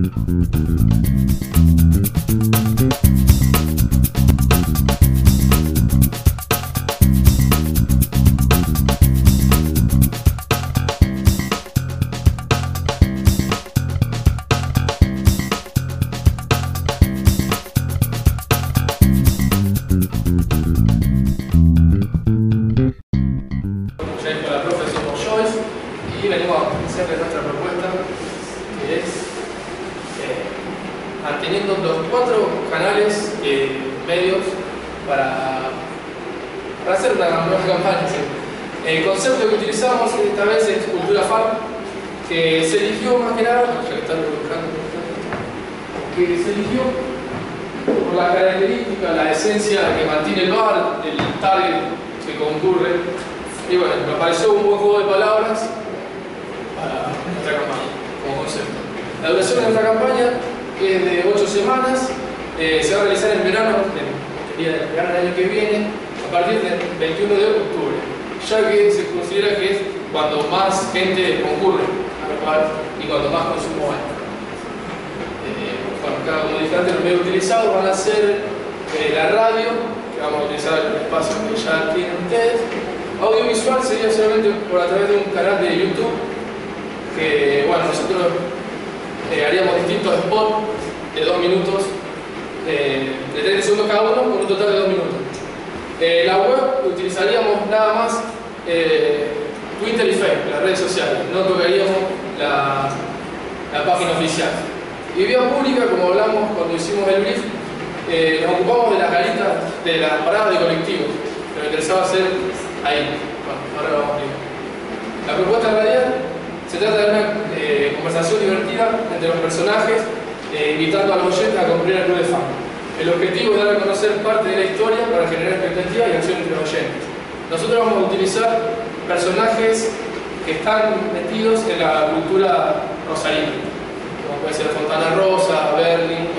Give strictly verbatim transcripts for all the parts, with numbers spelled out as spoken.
Teniendo los cuatro canales eh, medios para, para hacer una nueva campaña. ¿Sí? El concepto que utilizamos esta vez es Cultura Farm, que se eligió más que nada, ya que, están que se eligió por la característica, la esencia que mantiene el bar, el target que concurre. Y bueno, me pareció un buen juego de palabras para nuestra campaña, como concepto. La duración de nuestra campaña es de ocho semanas, eh, se va a realizar en verano, en el verano del año que viene, a partir del veintiuno de octubre, ya que se considera que es cuando más gente concurre al bar y cuando más consumo hay. Eh, bueno, cada como dije antes, los medios utilizados van a ser eh, la radio, que vamos a utilizar el espacio que ya tienen ustedes. Audiovisual sería solamente por a través de un canal de YouTube, que bueno, nosotros Eh, haríamos distintos spots de dos minutos, eh, de treinta segundos cada uno, con un total de dos minutos. Eh, la web utilizaríamos nada más eh, Twitter y Facebook, las redes sociales, no tocaríamos la, la página oficial. Y vía pública, como hablamos cuando hicimos el brief, eh, nos ocupamos de las garitas, de las paradas de colectivos, que me interesaba hacer ahí. Bueno, ahora lo vamos a explicar. La propuesta radial se trata de una eh, conversación divertida entre los personajes, eh, invitando a los oyentes a concurrir al club de fan. El objetivo es dar a conocer parte de la historia para generar expectativa y acción entre los oyentes. Nosotros vamos a utilizar personajes que están metidos en la cultura rosarina, como puede ser Fontana Rosa, Berlín,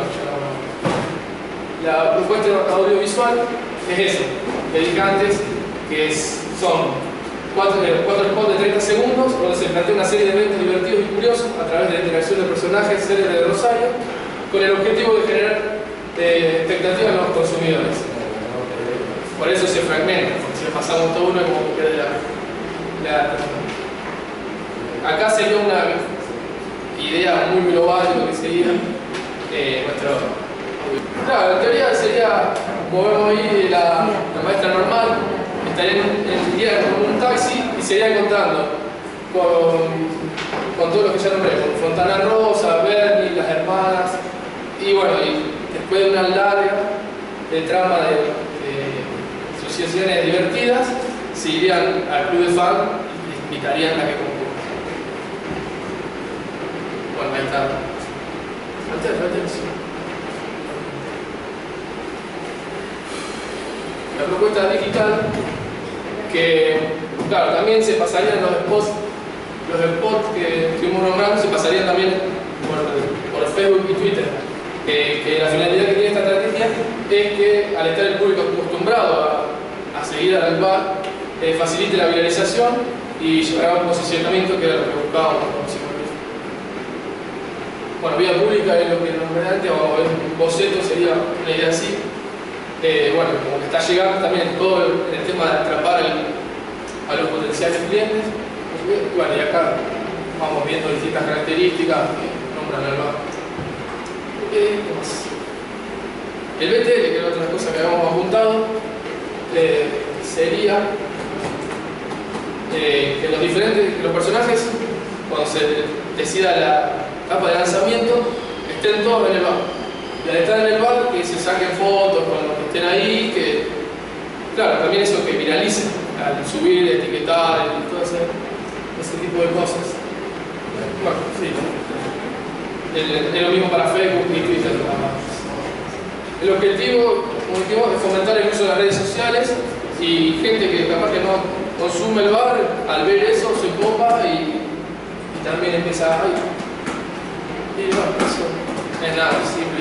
la propuesta audiovisual es eso, dedicantes, que es, son Cuatro, cuatro spots de treinta segundos, donde se plantea una serie de eventos divertidos y curiosos a través de la interacción de personajes célebres de Rosario, con el objetivo de generar eh, expectativas en los consumidores. Por eso se fragmenta, porque si le pasamos todo uno es como que pierde la, la... Acá sería una idea muy global de lo que sería eh, nuestro... Claro, en teoría sería, movemos ahí la, la maestra normal, estaría en, en día con un taxi y se iría encontrando con, con todos los que ya nombré, con Fontana Rosa, Bernie, las hermanas, y bueno, y después de una larga de trama de, de asociaciones divertidas, se irían al club de fan y invitarían a que concurran. Bueno, ahí está. Falta, falta eso. La propuesta digital, que claro, también se pasarían los spots, los spots que estuvimos nombrando, se pasarían también por, por Facebook y Twitter. Que, que la finalidad que tiene esta estrategia es que al estar el público acostumbrado a, a seguir al bar, eh, facilite la viralización y llevará a un posicionamiento que era lo que buscábamos. Bueno, vía pública es lo que nombré antes, o un boceto sería una idea así. Eh, bueno, como que está llegando también todo el, el tema de atrapar el, a los potenciales clientes. Bueno, y acá vamos viendo distintas características que nombran al bar. Eh, ¿qué más? El B T L, que era otra cosa que habíamos apuntado, eh, sería eh, que los diferentes, que los personajes, cuando se decida la etapa de lanzamiento, estén todos en el bar. Y al estar en el bar, que se saquen fotos con los que estén ahí, que, claro, también eso que viralicen, al subir, etiquetar, y todo ese, ese tipo de cosas. Bueno, sí. Es lo mismo para Facebook y Twitter. El objetivo, como dijimos, es fomentar el uso de las redes sociales y gente que capaz que no consume el bar, al ver eso se copa y, y también empieza a... Y bueno, eso es nada, simple.